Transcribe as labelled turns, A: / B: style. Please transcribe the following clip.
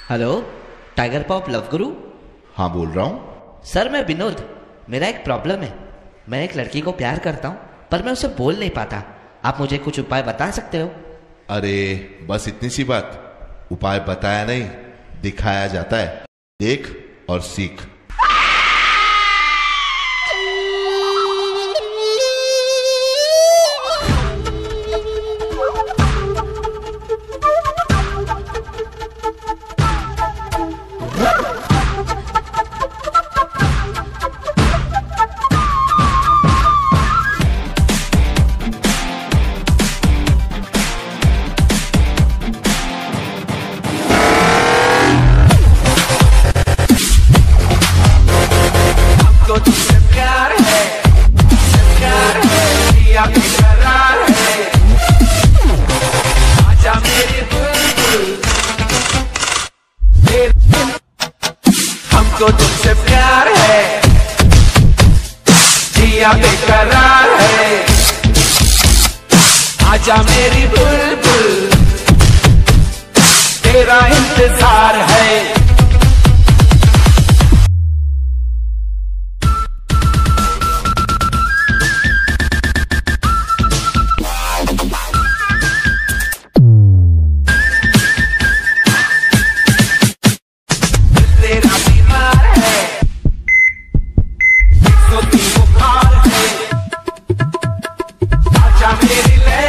A: Hello. Tiger pop love गुरु।
B: हाँ, बोल रहा हूँ।
A: सर मैं विनोद। मेरा एक प्रॉब्लम है। मैं एक लड़की को प्यार करता हूँ पर मैं उसे बोल नहीं पाता। आप मुझे कुछ उपाय बता सकते हो?
B: अरे बस इतनी सी बात। उपाय बताया नहीं, दिखाया जाता है। देख और सीख।
C: तो तुझसे प्यार है, किया बेकरार है। आजा मेरी बुलबुल, हमको तुझसे प्यार है, किया बेकरार है। आजा मेरी बुलबुल, तेरा इंतजार है। तेरा बीमार है, 103 बुखार है। आजा मेरी ले